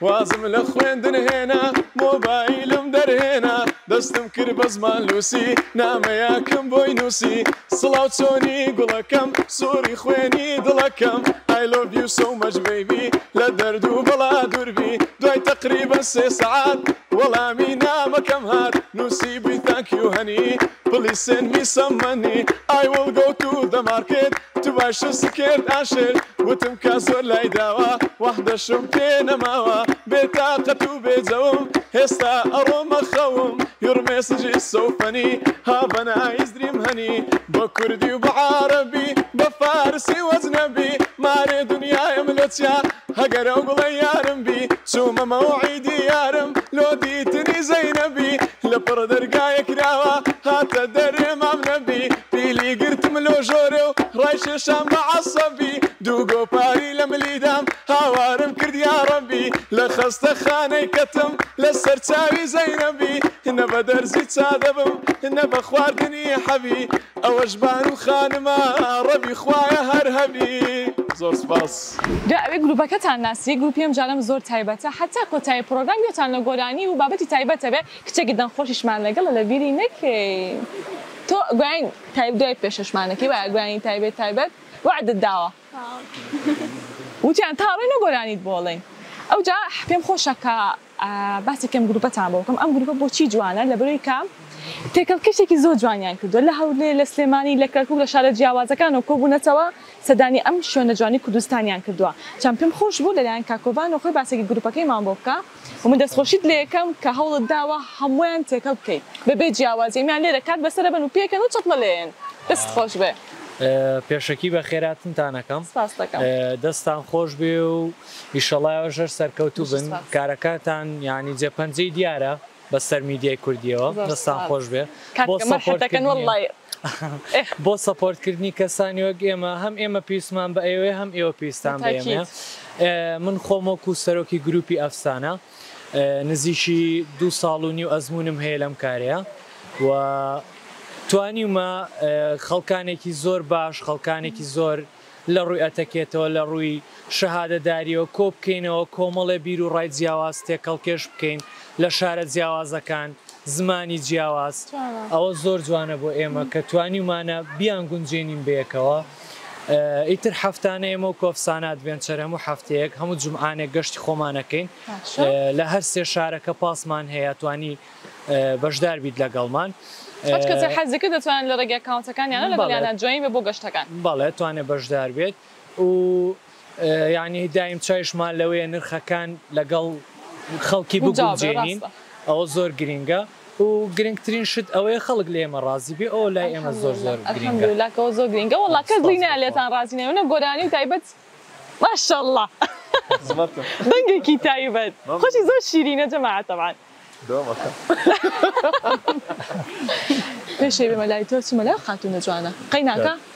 وازم لە خوێندن هێنا مۆبایلم دەرهێنا دەستم کرد بە زمان لوسی نامەیەکم بۆی نووسی سڵاو چۆنی گوڵەکەم سووری خوێنی دڵەکەم I love you so much baby لە دەرد و بەڵا دووربی دوای تقریبا 3 ساعات وەڵامی نامەکەم هات نووسی بووی thank you honey please send me some money I will go to the market to buy scared عاشر وتم کا زۆر لای داوە وەحدەشم پێ نەماوە بێتاقەت و بێجەوم هێستا ئەڕۆمە خەوم your message is so funny have a nice dream honey بە کوردی و بە عارەبی بە فارسی وەزنەبی مارێ دنیایم لە چیا هەگەرە و گوڵە یارم بی چوومە مەوعیدی یارم لۆ دیتنی زەینەبی لە پڕ دەرگایە کراوە هاتە دەرێ مام نەبی پیلی گرتم لۆ ژۆرێ و ڕای شێشام بە عەسەبی دوو گۆپاری لە ملیدام هاوارم کرد یا ڕەبی لە خەستەخانەی کەتم لە سەر چاوی زەینەبی نە بە دەرزی چادەبم نە بە خواردنی حەبی ئەوەش بان و خانمە ڕەبی خوایە هەر هەبی زۆر سپاس. ئەوێ گروپەکەتان ناسی گروپی ئەم جارم زۆر تایبەتە حتا کۆتایی پرۆگرام گوێتان لە گۆرانی و بابەتی تایبەتە بێ کچێکی دڵخۆشیشمان لەگەڵە لە بیری نەکەی تۆ گوێین دوای پێشەشمانەکەی وایە گوێنی تایبەت وعدت داوە وتیان تا ڕێنە گۆرانیت بۆڵێن ئەوجا پێم خۆشە کە باسێکم گروپەتان بۆ بکەم ئەم گروپە بۆچی جوانە لەبەرەوەی کام تێکەڵکەشێکی زۆر جوانیان کردووە لە هەولێر لە سلێمانی لە کەرکووک لە شارە جیاوازەکانەوە کۆبوونەتەوە سەدانی ئەم شوێنە جوانی کوردستانیان کردووە چەند پێم خۆش بوو لەلایەن کاکۆبان و خۆی باسێکی گروپەکەیمان بۆ بکە و من دەستخۆشیت لێ یەکەم کە هەوڵت داوە هەموویان تێکەڵ بکەیت بەبێ جیاوازیەمیان لێرە کات بەسەرە بن و پێکەن و چەتڵە لێن دەست خۆش بێ پێشەکی بە خێراتنتانەکەم دەستان خۆش بێ و ئیشەڵایەوە ژەر سەرکەوتوو بن کارەکەتان ینی جێپەنجەی دیارە بەسەر میدیای کوردیەوە دەستان خۆش بێ بۆ سەپۆرتکردنی کەسانی وەک ئێمە هەم ئێمە پێویستمان بە ئێوێ هەم ئێوە پێویستان بە ئێمە من خۆمەکو سەرۆکی گروپی ئەفسانە نزیشی 2 ساڵ و نیو ئەزمونم هەیە لەم کارەیە و توانیمە خەڵکانێکی زۆر باش خەڵکانێکی زۆر لە ڕووی ئەتەکێتەوە لە ڕووی شەهادەداریەوە کۆ بکەینەوە کۆمەڵێ بیر و ڕای جیاواز تێکەڵکێش بکەین لە شارە جیاوازەکان زمانی جیاواز ئەوە زۆر جوانە بۆ ئێمە کە توانیمانە بیان گونجێنین بەیەکەوە ئیتر هەفتانە ئێمە و کۆفسانات بێنچەر هەموو هەفتەیەک هەموو جمعانێک گەشتی خۆمانەکەین لە هەر 3 شارەکە پاسمان هەیە توانی بەشدار بیت لەگەڵمان کەس حەزەکە دەتوانن لە ڕێگە ئەکاونتەکانیانە لەگەڵیانە جوین بێ بۆ گەشتەکان بەڵێ توانێت بەشدار بێت و یعنی دایم چایشمان لەوەیە نرخەکان لەگەڵ خەڵکی بگونجێنین ئەوە زۆر گرینگە و گرنگترین شت ئەوەیە خەڵک لە ئێمە ڕازی بێ ئەو لای ئێمە زۆر زۆر گرینگەکەەوە زۆر گرینگە وڵا کەس لینە لێتان ڕازی نێونە گۆرانی و تایبەت ماشەڵڵا دەنگێکی تایبەت خۆشی زۆر شیرینە جەماعەتەمان پێشەی بێمە لای تۆ چمە لای خاتونە جوانە قەی ناکە